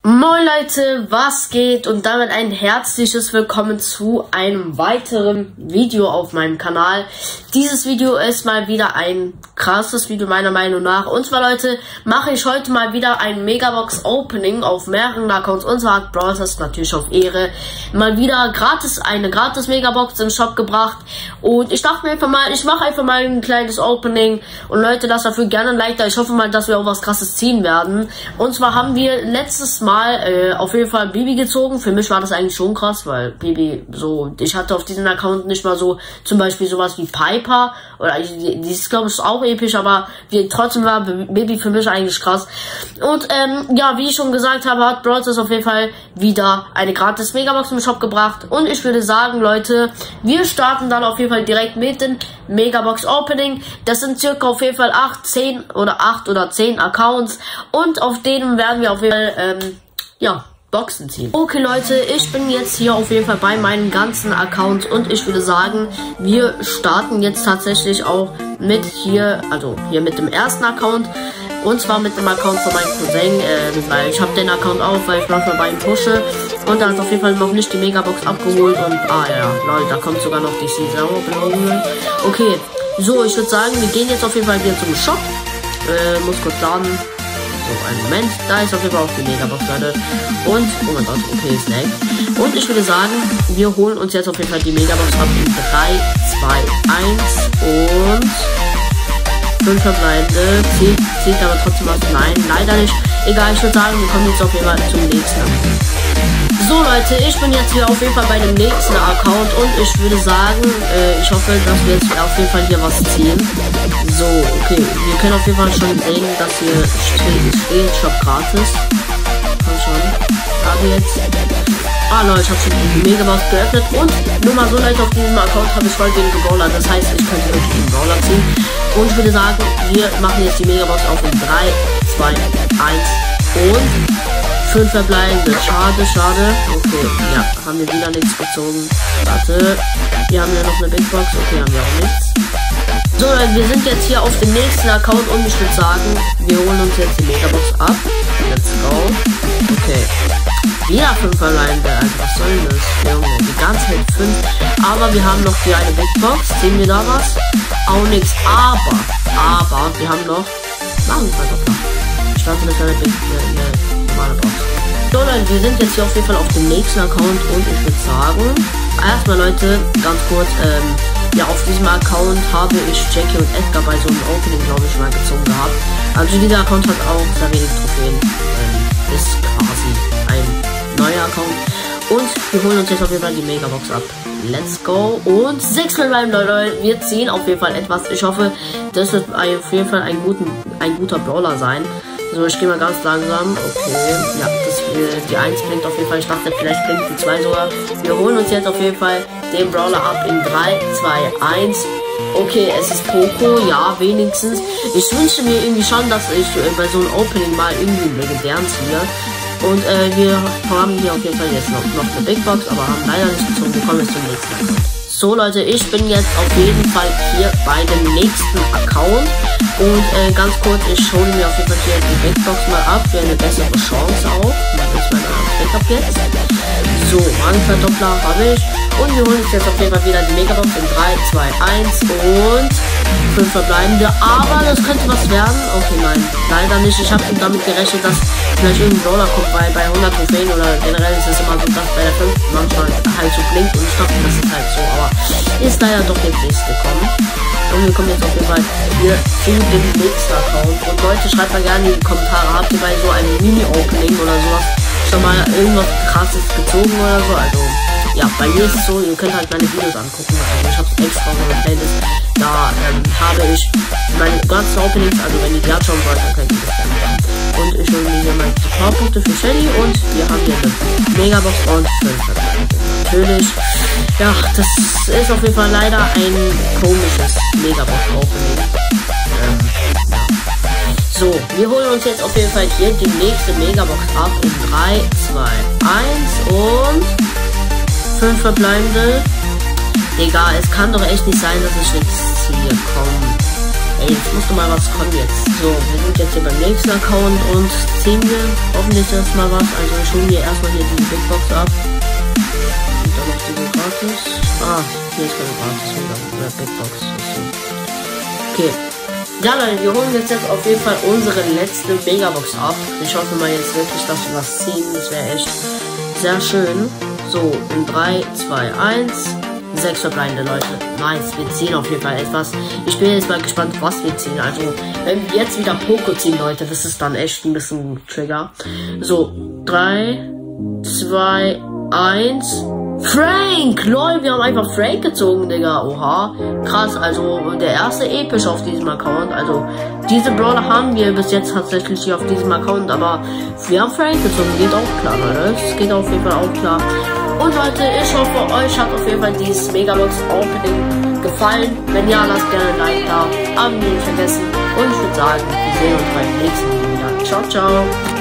Moin Leute, was geht? Und damit ein herzliches Willkommen zu einem weiteren Video auf meinem Kanal. Dieses Video ist mal wieder ein krasses Video meiner Meinung nach. Und zwar Leute, mache ich heute mal wieder ein Megabox Opening auf mehreren Accounts. Und zwar hat Brawl Stars natürlich auf Ehre mal wieder eine gratis Megabox im Shop gebracht. Und ich dachte mir einfach mal, ich mache einfach mal ein kleines Opening. Und Leute, lasst dafür gerne ein Like da. Ich hoffe mal, dass wir auch was krasses ziehen werden. Und zwar haben wir letztes Mal auf jeden Fall Bibi gezogen. Für mich war das eigentlich schon krass, weil Bibi so, ich hatte auf diesem Account nicht mal so, zum Beispiel sowas wie Piper, oder die ist glaube ich auch episch, aber trotzdem war Bibi für mich eigentlich krass. Und ja, wie ich schon gesagt habe, hat Brawl Stars auf jeden Fall wieder eine gratis Megabox im Shop gebracht. Und ich würde sagen, Leute, wir starten dann auf jeden Fall direkt mit dem Megabox Opening. Das sind circa auf jeden Fall 8 oder 10 Accounts. Und auf denen werden wir auf jeden Fall ja, Boxen ziehen. Okay Leute, ich bin jetzt hier auf jeden Fall bei meinen ganzen Accounts und ich würde sagen, wir starten jetzt tatsächlich auch mit hier mit dem ersten Account. Und zwar mit dem Account von meinem Cousin, weil ich habe den Account auch, weil ich manchmal bei ihm pushe. Und da ist auf jeden Fall noch nicht die Megabox abgeholt. Und ja, Leute, da kommt sogar noch die Caesar-Belohnung. Okay, so, ich würde sagen, wir gehen jetzt auf jeden Fall wieder zum Shop. Muss kurz laden. So, einen Moment. Da ist auf jeden Fall auch die Megabox, Leute. Und, oh mein Gott, okay, ist lag. Und ich würde sagen, wir holen uns jetzt auf jeden Fall die Megabox ab in 3, 2, 1 und 5 verbleibende. Zieht aber trotzdem was. Nein, leider nicht. Egal, ich würde sagen, wir kommen jetzt auf jeden Fall zum nächsten. So Leute, ich bin jetzt hier auf jeden Fall bei dem nächsten Account und ich würde sagen, ich hoffe, dass wir jetzt auf jeden Fall hier was ziehen. So, okay, wir können auf jeden Fall schon sehen, dass hier steht Shop gratis. Komm schon, aber jetzt. Leute, ich habe schon die Megabox geöffnet und nur mal so Leute, auf diesem Account habe ich voll wenige Brawler, das heißt, ich könnte wirklich den Brawler ziehen. Und ich würde sagen, wir machen jetzt die Megabox auf in 3, 2, 1 und 5 verbleibende. Schade. Okay, ja, haben wir wieder nichts gezogen. Warte, wir haben ja noch eine Big Box. Okay, haben wir auch nichts. So, Leute, wir sind jetzt hier auf dem nächsten Account und ich würde sagen, wir holen uns jetzt die Megabox ab. Let's go. Okay. Wieder 5 verbleibende. Also, was soll denn das? Junge, die ganze Zeit 5. Aber wir haben noch hier eine Big Box. Sehen wir da was? Auch nichts. Aber wir haben noch Wagenverdoppler. Ich dachte, das wäre eine Big Box. So Leute, wir sind jetzt hier auf jeden Fall auf dem nächsten Account und ich würde sagen, erstmal Leute, ganz kurz, ja, auf diesem Account habe ich Jackie und Edgar bei so einem Opening, glaube ich, mal gezogen gehabt. Also dieser Account hat auch sehr wenig Trophäen, ist quasi ein neuer Account. Und wir holen uns jetzt auf jeden Fall die Megabox ab. Let's go. Und 6 verbleiben, Leute. Wir ziehen auf jeden Fall etwas. Ich hoffe, das wird auf jeden Fall ein guter Brawler sein. So, ich gehe mal ganz langsam. Okay, ja, die 1 blinkt auf jeden Fall. Ich dachte, vielleicht blinkt die 2 sogar. Wir holen uns jetzt auf jeden Fall den Brawler ab in 3, 2, 1. Okay, es ist Poco, ja, wenigstens. Ich wünsche mir irgendwie schon, dass ich bei so einem Opening mal irgendwie einen legendären ziehe. Und wir haben hier auf jeden Fall jetzt noch eine Big Box, aber haben leider nicht gezogen. Wir kommen jetzt zum nächsten. So Leute, ich bin jetzt auf jeden Fall hier bei dem nächsten Account. Und ganz kurz, ich hole mir auf jeden Fall hier die Big Box mal ab für eine bessere Chance auch. Das ist mein Backup jetzt. So, Wagenverdoppler habe ich. Und wir holen uns jetzt auf jeden Fall wieder die Megabox in 3, 2, 1 und 5 verbleibende. Aber das könnte was werden. Okay, nein, leider nicht. Ich habe damit gerechnet, dass vielleicht irgendein Brawler kommt, weil bei 100 Trophäen oder generell ist es immer so, dass bei der 5 manchmal halt so blinkt. Und ich dachte, das ist halt so, aber ist leider doch jetzt nichts gekommen. Und wir kommen jetzt auf jeden Fall hier zu dem nächsten Account. Und Leute, schreibt mal gerne in die Kommentare, habt ihr bei so einem Mini-Opening oder sowas schon mal irgendwas krasses gezogen oder so? Also, ja, bei mir ist es so, ihr könnt halt meine Videos angucken. Also ich habe es extra auf meiner Playlist. Da habe ich meine ganzen Openings, also wenn ihr die anschauen wollt, dann könnt ihr das gerne machen. Und ich hole mir hier mal die Powerpunkte für Shelly und wir haben hier eine Megabox und 5 verbleibende. Natürlich, ja, das ist auf jeden Fall leider ein komisches Megabox-Opening. Ja. So, wir holen uns jetzt auf jeden Fall hier die nächste Megabox ab in 3, 2, 1 und 5 verbleibende. Egal, es kann doch echt nicht sein, dass ich nichts ziehe. Komm. Ey, jetzt musst du mal was kommen jetzt. So, wir sind jetzt hier beim nächsten Account und ziehen wir hoffentlich erstmal was. Also ich hole mir erstmal hier die Big Box ab. Und dann noch diese gratis. Ah, hier ist keine gratis oder Big Box. Okay. Ja Leute, wir holen jetzt auf jeden Fall unsere letzte Megabox ab. Ich hoffe mal jetzt wirklich, dass wir was ziehen. Das wäre echt sehr schön. So, in 3, 2, 1. 6 verbleibende Leute. Nice, wir ziehen auf jeden Fall etwas. Ich bin jetzt mal gespannt, was wir ziehen. Also, wenn wir jetzt wieder Poco ziehen, Leute, das ist dann echt ein bisschen Trigger. So, 3, 2, 1. Frank! Lol, wir haben einfach Frank gezogen, Digga. Oha. Krass, also der erste episch auf diesem Account. Also, diese Brawler haben wir bis jetzt tatsächlich hier auf diesem Account, aber wir haben Frank gezogen. Geht auch klar, Leute. Das geht auf jeden Fall auch klar. Und Leute, ich hoffe, euch hat auf jeden Fall dieses Megabox Opening gefallen. Wenn ja, lasst gerne ein Like da. Abonnieren nicht vergessen. Und ich würde sagen, wir sehen uns beim nächsten Video wieder. Ciao, ciao.